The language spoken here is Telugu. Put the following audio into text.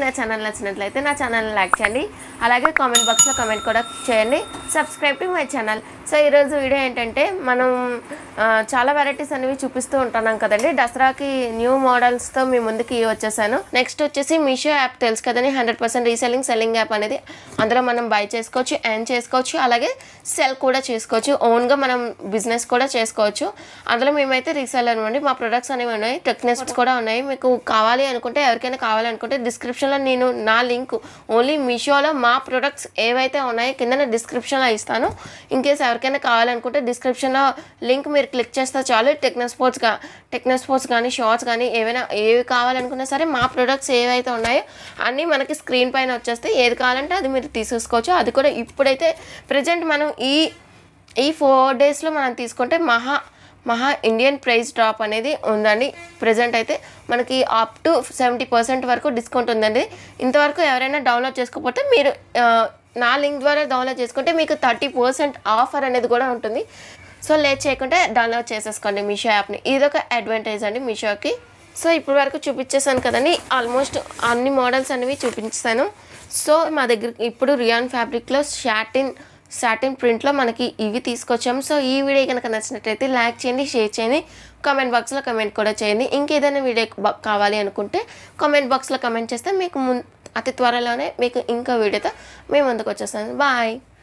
నా ఛానల్ నచ్చినట్లయితే నా ఛానల్ని లైక్ చేయండి, అలాగే కామెంట్ బాక్స్లో కామెంట్ కూడా చేయండి. Subscribe to my channel. So ఈరోజు వీడియో ఏంటంటే మనం చాలా వెరైటీస్ అనేవి చూపిస్తూ ఉంటున్నాం కదండి. దసరాకి న్యూ మోడల్స్తో మీ ముందుకి వచ్చేసాను. నెక్స్ట్ వచ్చేసి మీషో యాప్ తెలుసు కదండి, 100% సెల్లింగ్ యాప్ అనేది. అందులో మనం బై చేసుకోవచ్చు, ఎర్న్ చేసుకోవచ్చు, అలాగే సెల్ కూడా చేసుకోవచ్చు. ఓన్గా మనం బిజినెస్ కూడా చేసుకోవచ్చు. అందులో మేమైతే రీసెల్లర్ అండి. మా ప్రొడక్ట్స్ అనేవి ఉన్నాయి, టెక్నిక్స్ కూడా ఉన్నాయి. మీకు కావాలి అనుకుంటే, ఎవరికైనా కావాలనుకుంటే డిస్క్రిప్షన్లో నేను నా లింక్ ఓన్లీ మీషోలో మా ప్రొడక్ట్స్ ఏవైతే ఉన్నాయో కింద డిస్క్రిప్షన్లో ఇస్తాను. ఇన్కేస్ ఎవరికైనా కావాలనుకుంటే డిస్క్రిప్షన్లో లింక్ మీరు క్లిక్ చేస్తే చాలు. టెక్నోస్పోర్ట్స్ కానీ షార్ట్స్ కానీ ఏవి కావాలనుకున్నా సరే మా ప్రొడక్ట్స్ ఏవైతే ఉన్నాయో అన్నీ మనకి స్క్రీన్ పైన వచ్చేస్తే ఏది కావాలంటే అది మీరు తీసేసుకోవచ్చు. అది కూడా ఇప్పుడైతే ప్రజెంట్ మనం ఈ 4 డేస్లో మనం తీసుకుంటే మహా ఇండియన్ ప్రైస్ డ్రాప్ అనేది ఉందండి. ప్రజెంట్ అయితే మనకి అప్ టు 70% వరకు డిస్కౌంట్ ఉందండి. ఇంతవరకు ఎవరైనా డౌన్లోడ్ చేసుకోకపోతే మీరు నా లింక్ ద్వారా డౌన్లోడ్ చేసుకుంటే మీకు 30% ఆఫర్ అనేది కూడా ఉంటుంది. సో లేట్ చేయకుంటే డౌన్లోడ్ చేసేసుకోండి మీషో యాప్ని. ఇదొక అడ్వాంటేజ్ అండి మీషోకి. సో ఇప్పుడు వరకు చూపించేసాను కదండి, ఆల్మోస్ట్ అన్ని మోడల్స్ అనేవి చూపించాను. సో మా దగ్గర ఇప్పుడు రియాన్ ఫ్యాబ్రిక్లో సాటిన్ ప్రింట్లో మనకి ఇవి తీసుకొచ్చాము. సో ఈ వీడియో కనుక నచ్చినట్లయితే లైక్ చేయండి, షేర్ చేయండి, కామెంట్ బాక్స్లో కమెంట్ కూడా చేయండి. ఇంకేదైనా వీడియో కావాలి అనుకుంటే కామెంట్ బాక్స్లో కమెంట్ చేస్తే మీకు అతి త్వరలోనే మీకు ఇంకో వీడియోతో మేము ముందుకు వచ్చేస్తాను. బాయ్.